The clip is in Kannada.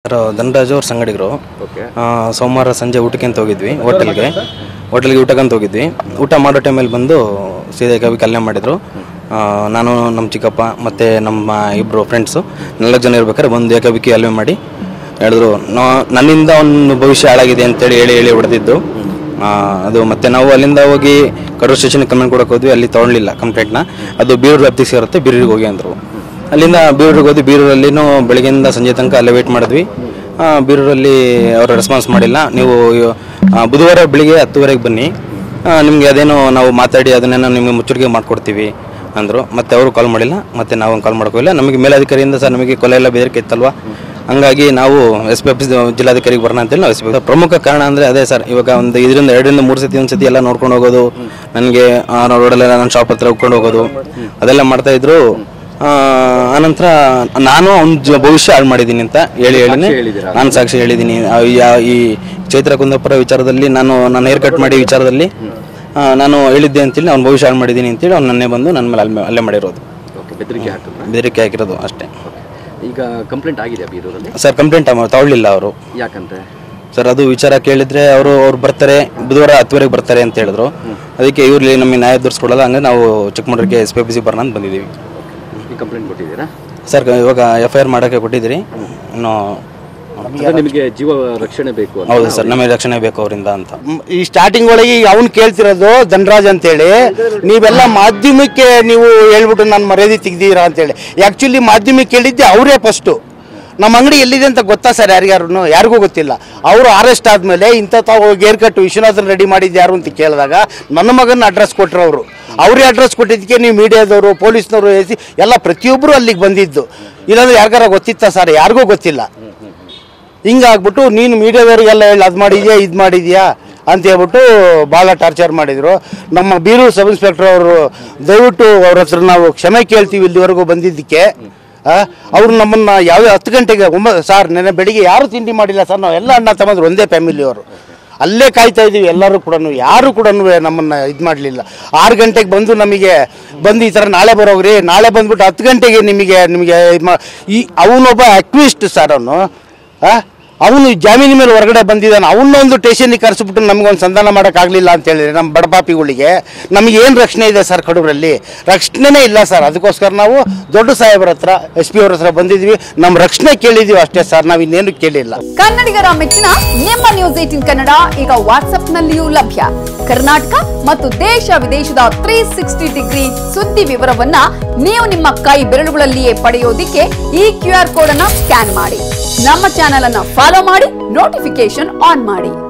ಧನರಾಜ್ ಅವ್ರ ಸಂಗಡಿಗರು. ಸೋಮವಾರ ಸಂಜೆ ಊಟಕ್ಕೆ ಅಂತ ಹೋಗಿದ್ವಿ ಹೋಟೆಲ್ಗೆ ಊಟಕ್ಕೆ ಅಂತ ಹೋಗಿದ್ವಿ. ಊಟ ಮಾಡೋ ಟೈಮಲ್ಲಿ ಬಂದು ಸೀದಾ ಏಕಾಬಿಕ್ಕಿ ಹಲ್ಲೆ ಮಾಡಿದರು. ನಾನು ನಮ್ಮ ಚಿಕ್ಕಪ್ಪ ಮತ್ತು ನಮ್ಮ ಇಬ್ಬರು ಫ್ರೆಂಡ್ಸು 4 ಜನ ಇರ್ಬೇಕಾದ್ರೆ ಬಂದು ಏಕಾಬಿಕ್ಕಿ ಹಲ್ಲೆ ಮಾಡಿ ಹೇಳಿದ್ರು. ನನ್ನಿಂದ ಒಂದು ಭವಿಷ್ಯ ಹಾಳಾಗಿದೆ ಅಂತೇಳಿ ಹೇಳಿ ಹೊಡೆದಿದ್ದು ಅದು. ಮತ್ತು ನಾವು ಅಲ್ಲಿಂದ ಹೋಗಿ ಕಡೂರು ಸ್ಟೇಷನ್ಗೆ ಕಂಪ್ಲೇಂಟ್ ಕೊಡೋಕೆ ಹೋದ್ವಿ. ಅಲ್ಲಿ ತೊಗೊಳ್ಳಿಲ್ಲ ಕಂಪ್ಲೇಂಟ್ನ. ಅದು ಬೀರೂರು ವ್ಯಾಪ್ತಿಗೆ ಸೇರುತ್ತೆ, ಬೀರೂರಿಗೆ ಹೋಗಿ ಅಂದರು. ಅಲ್ಲಿಂದ ಬೀರೂರಿಗೆ ಹೋದ್ವಿ. ಬೀರೂರಲ್ಲಿನೂ ಬೆಳಗ್ಗೆಯಿಂದ ಸಂಜೆ ತನಕ ಅಲ್ಲೇ ವೇಟ್ ಮಾಡಿದ್ವಿ. ಬೀರೂರಲ್ಲಿ ಅವರು ರೆಸ್ಪಾನ್ಸ್ ಮಾಡಿಲ್ಲ. ನೀವು ಬುಧವಾರ ಬೆಳಿಗ್ಗೆ 10:30ಗೆ ಬನ್ನಿ, ನಿಮಗೆ ಅದೇನೋ ನಾವು ಮಾತಾಡಿ ಅದನ್ನೇನೋ ನಿಮಗೆ ಮುಚ್ಚುಳಿಗೆ ಮಾಡಿಕೊಡ್ತೀವಿ ಅಂದರು. ಮತ್ತು ಅವರು ಕಾಲ್ ಮಾಡಿಲ್ಲ, ಮತ್ತು ನಾವು ಕಾಲ್ ಮಾಡೋಕ್ಕಿಲ್ಲ. ನಮಗೆ ಮೇಲಾಧಿಕಾರಿಯಿಂದ ಸರ್ ನಮಗೆ ಕೊಲೆ ಎಲ್ಲ ಬೆದರಿಕೆ ಇತ್ತಲ್ವ, ಹಂಗಾಗಿ ನಾವು SP ಆಫೀಸ್ ಜಿಲ್ಲಾಧಿಕಾರಿಗೆ ಬರೋಣ ಅಂತೇಳಿ ನಾವು SP ಪ್ರಮುಖ ಕಾರಣ ಅಂದರೆ ಅದೇ ಸರ್. ಇವಾಗ ಒಂದು 2ರಿಂದ 3 ಸತಿ ಒಂದು ಸತಿ ಎಲ್ಲ ನೋಡ್ಕೊಂಡು ಹೋಗೋದು, ನನಗೆ ರೋಡಲ್ಲೆಲ್ಲ ನನ್ನ ಶಾಪ್ ಹತ್ರ ಹೋಗ್ಕೊಂಡು ಹೋಗೋದು ಅದೆಲ್ಲ ಮಾಡ್ತಾಯಿದ್ರು. ಆನಂತರ ನಾನು ಅವ್ನ ಭವಿಷ್ಯ ಹಾಳು ಮಾಡಿದ್ದೀನಿ ಅಂತ ಹೇಳಿನೇ ನಾನು ಸಾಕ್ಷಿ ಹೇಳಿದ್ದೀನಿ. ಈ ಚೈತ್ರ ಕುಂದಾಪುರ ವಿಚಾರದಲ್ಲಿ ನಾನು ಹೇರ್ ಕಟ್ ಮಾಡಿ ವಿಚಾರದಲ್ಲಿ ನಾನು ಹೇಳಿದ್ದೆ ಅಂತೇಳಿ ಅವ್ನ ಭವಿಷ್ಯ ಹಾಳು ಮಾಡಿದ್ದೀನಿ ಅಂತೇಳಿ ಅವ್ನು ನನ್ನೇ ಬಂದು ನನ್ನ ಮೇಲೆ ಅಲ್ಲೇ ಮಾಡಿರೋದು, ಬೆದರಿಕೆ ಹಾಕಿರೋದು ಅಷ್ಟೇ. ಈಗ ಕಂಪ್ಲೇಂಟ್ ಆಗಿದೆ ಬೀರೂರಲ್ಲಿ ಸರ್. ಕಂಪ್ಲೇಂಟ್ ತಗೊಳ್ಳಿಲ್ಲ ಅವರು. ಯಾಕಂತೆ ಸರ್? ಅದು ವಿಚಾರ ಕೇಳಿದ್ರೆ ಅವರು ಬರ್ತಾರೆ, ಬುಧವಾರ 10:30ಗೆ ಬರ್ತಾರೆ ಅಂತ ಹೇಳಿದ್ರು. ಅದಕ್ಕೆ ಇವ್ರಲ್ಲಿ ನಮಗೆ ನ್ಯಾಯ ದೊರಕಿಸ್ಕೊಡಲ್ಲ, ಹಂಗೆ ನಾವು ಚಿಕ್ಕಮಗಳೂರಿಗೆ SP ಆಫೀಸಿಗೆ ಬರೋಣ ಅಂತ ಬಂದಿದ್ದೀವಿ. ಕಂಪ್ಲೇಂಟ್ ಕೊಟ್ಟಿದ್ದೀರಾ ಸರ್? ಇವಾಗ FIR ಮಾಡೋಕ್ಕೆ ಕೊಟ್ಟಿದ್ದೀರಿ. ಇನ್ನು ನಿಮಗೆ ಜೀವ ರಕ್ಷಣೆ ಬೇಕು. ಹೌದು ಸರ್, ನಮಗೆ ರಕ್ಷಣೆ ಬೇಕು ಅವರಿಂದ ಅಂತ. ಈ ಸ್ಟಾರ್ಟಿಂಗ್ ಒಳಗೆ ಅವ್ನು ಕೇಳ್ತಿರೋದು ಧನರಾಜ್ ಅಂತೇಳಿ, ನೀವೆಲ್ಲ ಮಾಧ್ಯಮಕ್ಕೆ ನೀವು ಹೇಳ್ಬಿಟ್ಟು ನಾನು ಮರ್ಯಾದೆ ತೆಗ್ದಿರಾ ಅಂತೇಳಿ. ಆ್ಯಕ್ಚುಲಿ ಮಾಧ್ಯಮಕ್ಕೆ ಹೇಳಿದ್ದೆ ಅವರೇ ಫಸ್ಟು. ನಮ್ಮ ಅಂಗಡಿ ಎಲ್ಲಿದೆ ಅಂತ ಗೊತ್ತಾ ಸರ್? ಯಾರಿಗೂ ಗೊತ್ತಿಲ್ಲ. ಅವರು ಅರೆಸ್ಟ್ ಆದಮೇಲೆ ಇಂಥ ತಾವು ಗೇರ್ ಕಟ್ಟು ವಿಶ್ವನಾಥನ್ ರೆಡಿ ಮಾಡಿದ್ದು ಯಾರು ಅಂತ ಕೇಳಿದಾಗ ನನ್ನ ಮಗನ ಅಡ್ರೆಸ್ ಕೊಟ್ಟರು ಅವರು. ಅವರೇ ಅಡ್ರೆಸ್ ಕೊಟ್ಟಿದ್ದಕ್ಕೆ ನೀವು ಮೀಡಿಯಾದವರು, ಪೊಲೀಸ್ನವರು ಎಲ್ಲ ಪ್ರತಿಯೊಬ್ಬರು ಅಲ್ಲಿಗೆ ಬಂದಿದ್ದು. ಇಲ್ಲಾಂದ್ರೆ ಯಾರಿಗಾರ ಗೊತ್ತಿತ್ತಾ ಸರ್? ಯಾರಿಗೂ ಗೊತ್ತಿಲ್ಲ. ಹಿಂಗಾಗ್ಬಿಟ್ಟು ನೀನು ಮೀಡಿಯಾದವ್ರಿಗೆಲ್ಲ ಹೇಳಿ ಅದು ಮಾಡಿದ್ಯಾ ಇದು ಮಾಡಿದ್ಯಾ ಅಂತ ಹೇಳ್ಬಿಟ್ಟು ಭಾಳ ಟಾರ್ಚರ್ ಮಾಡಿದರು. ನಮ್ಮ ಬೀರೂರು ಸಬ್ ಇನ್ಸ್ಪೆಕ್ಟರ್ ಅವರು ದಯವಿಟ್ಟು ಅವ್ರ ಹತ್ರ ನಾವು ಕ್ಷಮೆ ಕೇಳ್ತೀವಿ ಇಲ್ಲಿವರೆಗೂ ಬಂದಿದ್ದಕ್ಕೆ. ಅವರು ನಮ್ಮನ್ನು ಯಾವುದೇ 10 ಗಂಟೆಗೆ ಸರ್ ನೆನ್ನೆ ಬೆಳಿಗ್ಗೆ ಯಾರೂ ತಿಂಡಿ ಮಾಡಿಲ್ಲ ಸರ್, ನಾವು ಎಲ್ಲ ಅಣ್ಣ ತಮ್ಮಂದ್ರು ಒಂದೇ ಫ್ಯಾಮಿಲಿಯವರು ಅಲ್ಲೇ ಕಾಯ್ತಾ ಇದ್ದೀವಿ. ಎಲ್ಲರೂ ಕೂಡ ಯಾರೂ ಕೂಡ ನಮ್ಮನ್ನು ಇದು ಮಾಡಲಿಲ್ಲ. 6 ಗಂಟೆಗೆ ಬಂದು ನಮಗೆ ಬಂದು ಈ ಥರ ನಾಳೆ ಬರೋಗ್ರಿ, ನಾಳೆ ಬಂದುಬಿಟ್ಟು 10 ಗಂಟೆಗೆ ನಿಮಗೆ ಅವನೊಬ್ಬ ಆಕ್ಟಿವಿಸ್ಟ್ ಸರ್. ಅವನು ಜಾಮೀನು ಮೇಲೆ ಹೊರಗಡೆ ಬಂದಿದ್ದಾನೆ. ಅವನ್ನೊಂದು ಸ್ಟೇಷನ್ಗೆ ಕರೆಸಿಬಿಟ್ಟು ನಮಗೊಂದು ಸಂಧಾನ ಮಾಡೋಕ್ಕಾಗಲಿಲ್ಲ ಅಂತ ಹೇಳಿದ್ರೆ ನಮ್ಮ ಬಡಪಾಪಿಗಳಿಗೆ ನಮಗೇನು ರಕ್ಷಣೆ ಇದೆ ಸರ್? ಕಡೂರಲ್ಲಿ ರಕ್ಷಣೆನೇ ಇಲ್ಲ ಸರ್. ಅದಕ್ಕೋಸ್ಕರ ನಾವು ದೊಡ್ಡ ಸಾಹೇಬ್ರ ಹತ್ರ SP ಅವ್ರ ಹತ್ರ ಬಂದಿದ್ವಿ, ನಮ್ಮ ರಕ್ಷಣೆ ಕೇಳಿದೀವಿ ಅಷ್ಟೇ ಸರ್, ನಾವು ಇನ್ನೇನು ಕೇಳಿಲ್ಲ. ಕನ್ನಡಿಗರ ಮೆಚ್ಚಿನ ನಿಮ್ಮ ನ್ಯೂಸ್ 18 ಕನ್ನಡ ಈಗ ವಾಟ್ಸ್ಆಪ್ನಲ್ಲಿಯೂ ಲಭ್ಯ. ಕರ್ನಾಟಕ ಮತ್ತು ದೇಶ ವಿದೇಶದ 360 ಡಿಗ್ರಿ ಸುದ್ದಿ ವಿವರವನ್ನ ನೀವು ನಿಮ್ಮ ಕೈ ಬೆರಳುಗಳಲ್ಲಿಯೇ ಪಡೆಯೋದಿಕ್ಕೆ ಈ QR ಕೋಡ್ ಅನ್ನು ಸ್ಕ್ಯಾನ್ ಮಾಡಿ. ನಮ್ಮ ಚಾನೆಲ್ ಅನ್ನು ಫಾಲೋ ಮಾಡಿ, ನೋಟಿಫಿಕೇಶನ್ ಆನ್ ಮಾಡಿ.